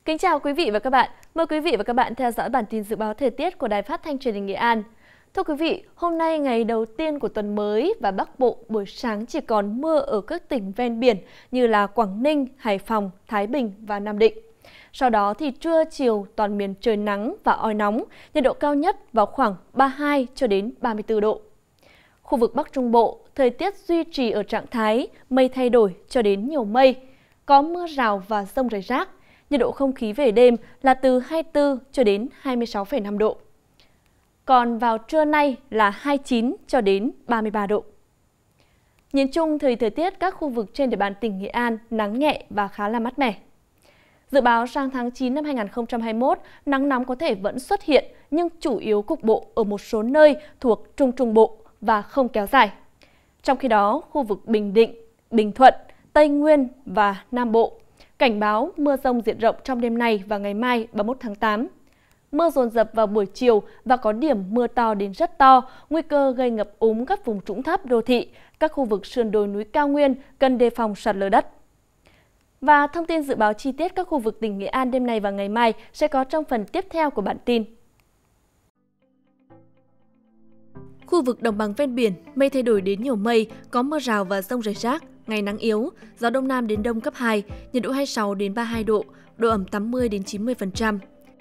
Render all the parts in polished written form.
Kính chào quý vị và các bạn. Mời quý vị và các bạn theo dõi bản tin dự báo thời tiết của Đài Phát thanh Truyền hình Nghệ An. Thưa quý vị, hôm nay ngày đầu tiên của tuần mới và Bắc Bộ buổi sáng chỉ còn mưa ở các tỉnh ven biển như là Quảng Ninh, Hải Phòng, Thái Bình và Nam Định. Sau đó thì trưa chiều toàn miền trời nắng và oi nóng, nhiệt độ cao nhất vào khoảng 32 cho đến 34 độ. Khu vực Bắc Trung Bộ, thời tiết duy trì ở trạng thái mây thay đổi cho đến nhiều mây, có mưa rào và dông rải rác. Nhiệt độ không khí về đêm là từ 24 cho đến 26,5 độ. Còn vào trưa nay là 29 cho đến 33 độ. Nhìn chung thì thời tiết các khu vực trên địa bàn tỉnh Nghệ An nắng nhẹ và khá là mát mẻ. Dự báo sang tháng 9 năm 2021, nắng nóng có thể vẫn xuất hiện nhưng chủ yếu cục bộ ở một số nơi thuộc Trung Trung Bộ và không kéo dài. Trong khi đó, khu vực Bình Định, Bình Thuận, Tây Nguyên và Nam Bộ cảnh báo mưa dông diện rộng trong đêm nay và ngày mai 31 tháng 8. Mưa dồn dập vào buổi chiều và có điểm mưa to đến rất to, nguy cơ gây ngập úng các vùng trũng thấp đô thị, các khu vực sườn đồi núi cao nguyên cần đề phòng sạt lở đất. Và thông tin dự báo chi tiết các khu vực tỉnh Nghệ An đêm nay và ngày mai sẽ có trong phần tiếp theo của bản tin. Khu vực đồng bằng ven biển, mây thay đổi đến nhiều mây, có mưa rào và dông rải rác, ngày nắng yếu, gió đông nam đến đông cấp 2, nhiệt độ 26 đến 32 độ, độ ẩm 80 đến 90%.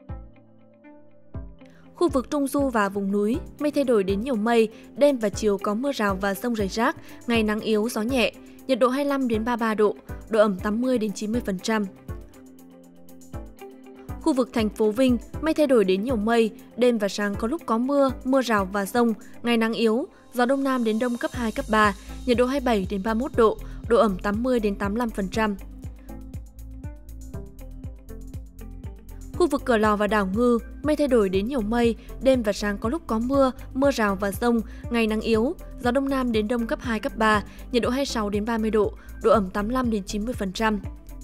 Khu vực Trung Du và vùng núi, mây thay đổi đến nhiều mây, đêm và chiều có mưa rào và dông rải rác, ngày nắng yếu, gió nhẹ, nhiệt độ 25 đến 33 độ, độ ẩm 80 đến 90%. Khu vực thành phố Vinh, mây thay đổi đến nhiều mây, đêm và sáng có lúc có mưa, mưa rào và dông, ngày nắng yếu, gió đông nam đến đông cấp 2, cấp 3, nhiệt độ 27 đến 31 độ, độ ẩm 80 đến 85%. Khu vực Cửa Lò và đảo Ngư, mây thay đổi đến nhiều mây, đêm và sáng có lúc có mưa, mưa rào và dông, ngày nắng yếu, gió đông nam đến đông cấp 2, cấp 3, nhiệt độ 26 đến 30 độ, độ ẩm 85 đến 90%.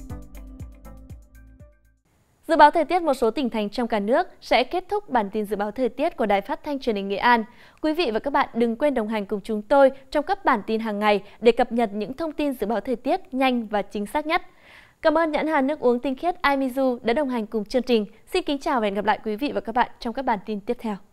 Dự báo thời tiết một số tỉnh thành trong cả nước sẽ kết thúc bản tin dự báo thời tiết của Đài Phát thanh Truyền hình Nghệ An. Quý vị và các bạn đừng quên đồng hành cùng chúng tôi trong các bản tin hàng ngày để cập nhật những thông tin dự báo thời tiết nhanh và chính xác nhất. Cảm ơn nhãn hàng nước uống tinh khiết Imizu đã đồng hành cùng chương trình. Xin kính chào và hẹn gặp lại quý vị và các bạn trong các bản tin tiếp theo.